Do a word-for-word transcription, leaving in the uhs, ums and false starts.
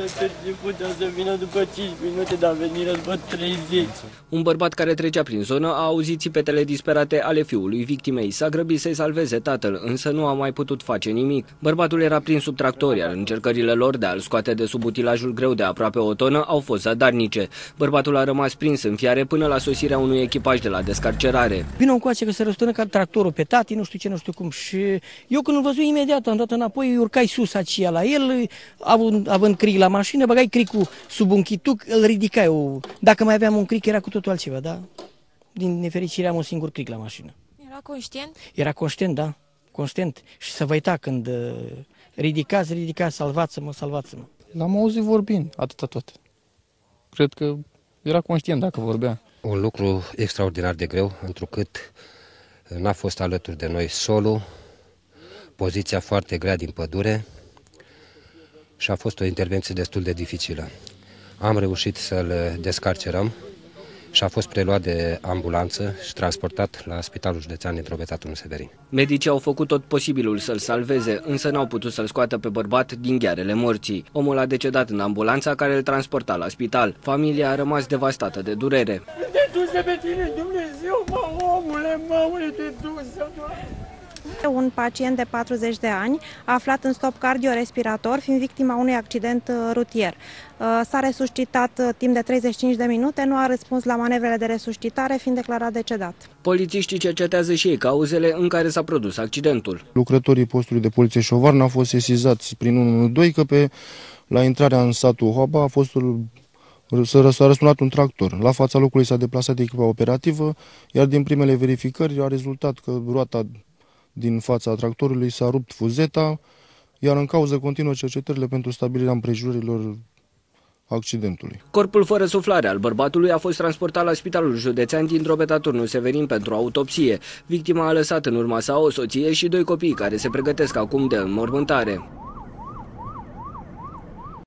târziu, putea să vină după cinci minute, dar a venit după treizeci. Un bărbat care trecea prin zonă a auzit țipetele disperate ale fiului victimei. S-a grăbit să-i salveze tatăl, însă nu a mai putut face nimic. Bărbatul era prins sub tractor, iar încercările lor de a-l scoate de sub utilajul greu de aproape o tonă au fost zadarnice. Bărbatul a rămas prins în fiare până la sosirea unui echipaj de la descarcerare. Vino încoace că se răsturnă ca tractorul pe tati, nu știu ce, nu știu cum. Și eu când îl văzut imediat, am dat înapoi, urcai sus aceea la el, având, având cric la mașină, băgai cricul sub un chituc, îl ridicai. O... Dacă mai aveam un cric, era cu totul altceva, da? Din nefericire am un singur cric la mașină. Era conștient? Era conștient, da, conștient. Și să văita când uh, ridicați, ridicați, salvați-mă, salvați-mă. L-am auzit vorbind, atâta tot. Cred că era conștient dacă vorbea. Un lucru extraordinar de greu, întrucât n-a fost alături de noi solul, poziția foarte grea din pădure și a fost o intervenție destul de dificilă. Am reușit să-l descarcerăm și a fost preluat de ambulanță și transportat la Spitalul Județean din Drobeta Turnul Severin. Medicii au făcut tot posibilul să-l salveze, însă n-au putut să-l scoată pe bărbat din ghearele morții. Omul a decedat în ambulanța care îl transporta la spital. Familia a rămas devastată de durere. Te duse pe tine, Dumnezeu, mă, omule, mă, unde te duse, Doamne? Un pacient de patruzeci de ani, aflat în stop cardiorespirator, fiind victima unui accident rutier. S-a resuscitat timp de treizeci și cinci de minute, nu a răspuns la manevrele de resuscitare, fiind declarat decedat. Polițiștii cercetează și ei cauzele în care s-a produs accidentul. Lucrătorii postului de poliție Șovarna au fost sesizați prin unu unu doi că pe, la intrarea în satul Hoaba a fost s-a răsunat un tractor. La fața locului s-a deplasat echipa operativă, iar din primele verificări a rezultat că roata din fața tractorului s-a rupt fuzeta, iar în cauză continuă cercetările pentru stabilirea împrejurilor accidentului. Corpul fără suflare al bărbatului a fost transportat la Spitalul Județean din Drobeta Turnul Severin pentru autopsie. Victima a lăsat în urma sa o soție și doi copii care se pregătesc acum de înmormântare.